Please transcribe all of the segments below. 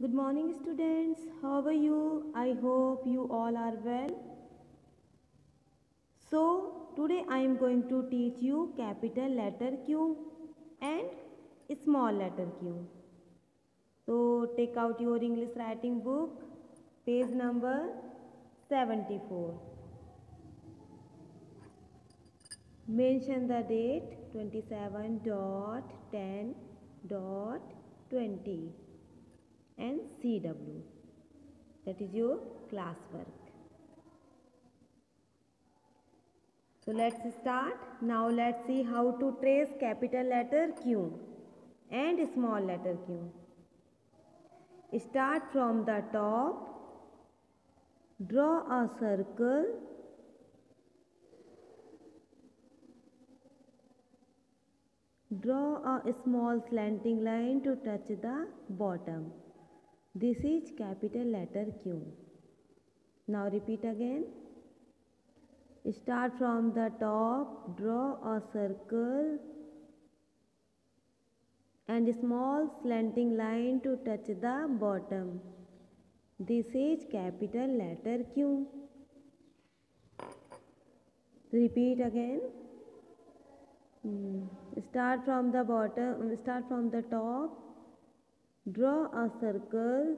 Good morning, students. How are you? I hope you all are well. So, today I am going to teach you capital letter Q and small letter Q. So, take out your English writing book, page number 74. Mention the date 27.10.20 and CW. That is your classwork. So let's start. Now let's see how to trace capital letter Q and small letter q. Start from the top. Draw a circle. Draw a small slanting line to touch the bottom. This is capital letter Q. Now repeat again. Start from the top, draw a circle and a small slanting line to touch the bottom. This is capital letter Q. Repeat again. Start from the bottom, start from the top, draw a circle,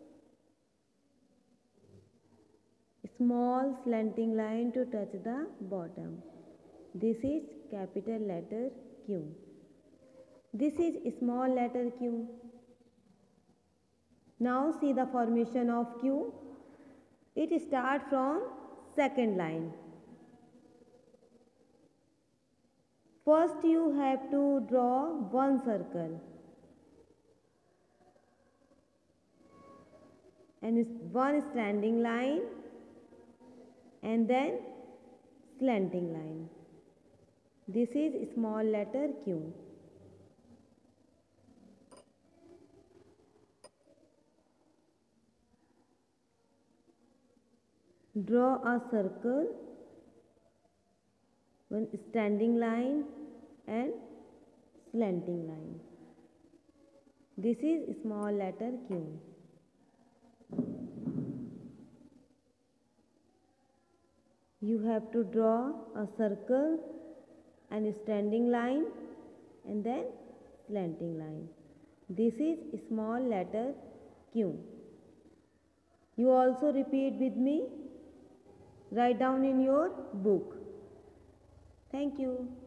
small slanting line to touch the bottom. This is capital letter Q. This is small letter q. Now see the formation of Q. It starts from second line. First you have to draw one circle and one standing line and then slanting line. This is small letter Q. Draw a circle, one standing line and slanting line. This is small letter Q. You have to draw a circle and a standing line and then slanting line. This is small letter Q. You also repeat with me. Write down in your book. Thank you.